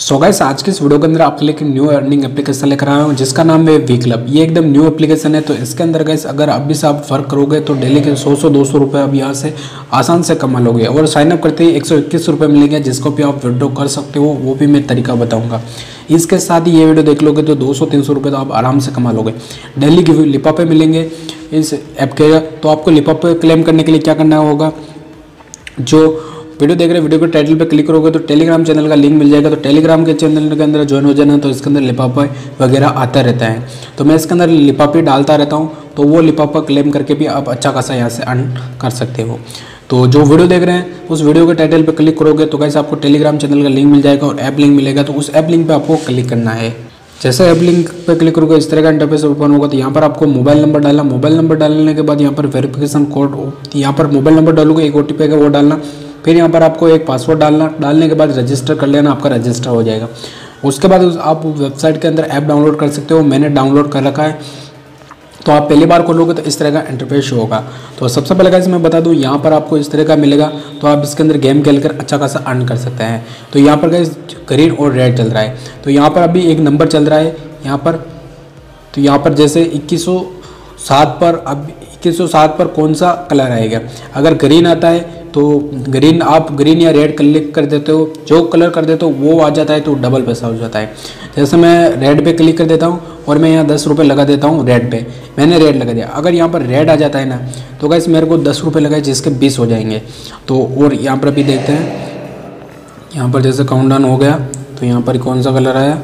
So guys आज के इस वीडियो के अंदर आपके लिए न्यू अर्निंग एप्लीकेशन लेकर आया हूँ जिसका नाम है वी क्लब। ये एकदम न्यू एप्लीकेशन है। तो इसके अंदर गाइस अगर अभी से आप वर्क करोगे तो डेली के 100-200 रुपये अब यहाँ से आसान से कमा लोगे और साइनअप करते ही 121 रुपये मिलेंगे जिसको भी आप विड्रॉ कर सकते हो। वो भी मैं तरीका बताऊँगा। इसके साथ ही ये वीडियो देख लोगे तो 200-300 रुपये तो आप आराम से कमा लोगे। डेली की लिफाफे मिलेंगे इस ऐप के। तो आपको लिफाफे क्लेम करने के लिए क्या करना होगा, जो वीडियो देख रहे हैं वीडियो के टाइटल पे क्लिक करोगे तो टेलीग्राम चैनल का लिंक मिल जाएगा। तो टेलीग्राम के चैनल के अंदर ज्वाइन हो जाना। तो इसके अंदर लिफाफा वगैरह आता रहता है। तो मैं इसके अंदर लिफाफे डालता रहता हूँ। तो वो लिफाफा क्लेम करके भी आप अच्छा खासा यहाँ से अर्न कर सकते हो। तो जो वीडियो देख रहे हैं उस वीडियो के टाइटल पर क्लिक करोगे तो कैसे आपको टेलीग्राम चैनल का लिंक मिल जाएगा और ऐप लिंक मिलेगा। तो उस ऐप लिंक पर आपको क्लिक करना है। जैसे ऐप लिंक पे क्लिक करोगे इस तरह का इंटरफेस ओपन होगा। तो यहाँ पर आपको मोबाइल नंबर डालना। मोबाइल नंबर डालने के बाद यहाँ पर वेरिफिकेशन कोड, यहाँ पर मोबाइल नंबर डालोगे, एक OTP का वो डालना। फिर यहाँ पर आपको एक पासवर्ड डालना। डालने के बाद रजिस्टर कर लेना, आपका रजिस्टर हो जाएगा। उसके बाद आप वेबसाइट के अंदर ऐप डाउनलोड कर सकते हो। मैंने डाउनलोड कर रखा है। तो आप पहली बार खोलोगे तो इस तरह का इंटरफेस होगा। तो सबसे पहले गाइस मैं बता दूं, यहाँ पर आपको इस तरह का मिलेगा। तो आप इसके अंदर गेम खेलकर अच्छा खासा अर्न कर सकते हैं। तो यहाँ पर गाइस ग्रीन और रेड चल रहा है। तो यहाँ पर अभी एक नंबर चल रहा है यहाँ पर। तो यहाँ पर जैसे 2107 पर, अब 2107 पर कौन सा कलर आएगा। अगर ग्रीन आता है तो ग्रीन, आप ग्रीन या रेड क्लिक कर देते हो, जो कलर कर देते हो वो आ जाता है तो डबल पैसा हो जाता है। जैसे मैं रेड पे क्लिक कर देता हूँ और मैं यहाँ 10 रुपये लगा देता हूँ रेड पे। मैंने रेड लगा दिया। अगर यहाँ पर रेड आ जाता है ना तो गाइस मेरे को 10 रुपये लगाए जिसके 20 हो जाएंगे। तो और यहाँ पर अभी देखते हैं, यहाँ पर जैसे काउंटडाउन हो गया तो यहाँ पर कौन सा कलर आया,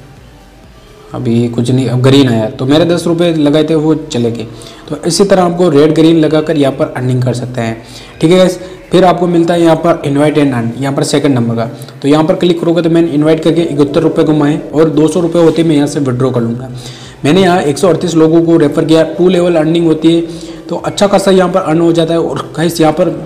अभी कुछ नहीं, अब ग्रीन आया। तो मेरे 10 रुपये लगाए थे वो चले गए। तो इसी तरह आपको रेड ग्रीन लगाकर यहाँ पर अर्निंग कर सकते हैं। ठीक है गाइस। फिर आपको मिलता है यहाँ पर इनवाइट एंड अर्न, यहाँ पर सेकंड नंबर का। तो यहाँ पर क्लिक करोगे तो मैंने इनवाइट करके 71 रुपये कमाए और 200 रुपये होते मैं यहाँ से विड्रॉ कर लूँगा। मैंने यहाँ 138 लोगों को रेफर किया। 2 लेवल अर्निंग होती है तो अच्छा खासा यहाँ पर अर्न हो जाता है। और गाइस यहाँ पर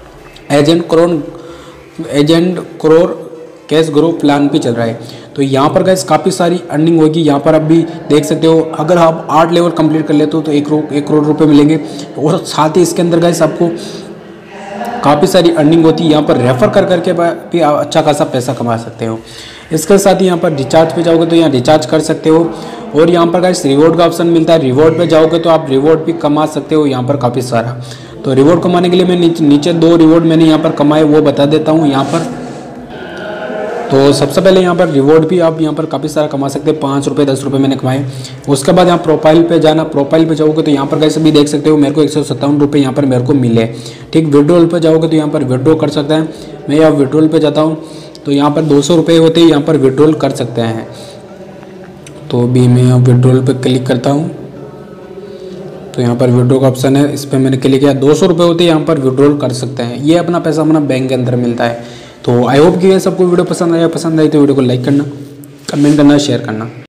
agent crore cash grow plan भी चल रहा है। तो यहाँ पर गाइस काफ़ी सारी अर्निंग होगी। यहाँ पर आप भी देख सकते हो, अगर आप 8 लेवल कंप्लीट कर लेते हो तो 1 करोड़ रुपए मिलेंगे। और साथ ही इसके अंदर गाइस आपको काफ़ी सारी अर्निंग होती है। यहाँ पर रेफर कर करके भी आप अच्छा खासा पैसा कमा सकते हो। इसके साथ ही यहाँ पर रिचार्ज पे जाओगे तो यहाँ रिचार्ज कर सकते हो। और यहाँ पर गाइस रिवॉर्ड का ऑप्शन मिलता है। रिवॉर्ड पे जाओगे तो आप रिवॉर्ड भी कमा सकते हो यहाँ पर काफ़ी सारा। तो रिवॉर्ड कमाने के लिए मैं नीचे 2 रिवॉर्ड मैंने यहाँ पर कमाए वो बता देता हूँ यहाँ पर। तो सबसे पहले यहाँ पर रिवॉर्ड भी आप यहाँ पर काफ़ी सारा कमा सकते हैं। 5 रुपये 10 रुपये मैंने कमाए। उसके बाद यहाँ प्रोफाइल पे जाना। प्रोफाइल पे जाओगे तो यहाँ पर कैसे भी देख सकते हो मेरे को 157 रुपये यहाँ पर मेरे को मिले। ठीक, विड्रॉल पे जाओगे तो यहाँ पर विड्रॉ कर सकते हैं। मैं यहाँ विड्रॉल पे जाता हूँ तो यहाँ पर 200 रुपये होते हैं, यहाँ पर विड्रॉल कर सकते हैं। तो अभी मैं यहाँ विड्रॉल पर क्लिक करता हूँ तो यहाँ पर विड्रॉ का ऑप्शन है, इस पर मैंने क्लिक किया। 200 रुपये होते हैं, यहाँ पर विड्रॉल कर सकते हैं। ये अपना पैसा अपना बैंक के अंदर मिलता है। तो आई होप कि ये सबको वीडियो पसंद आई तो वीडियो को लाइक करना, कमेंट करना, शेयर करना।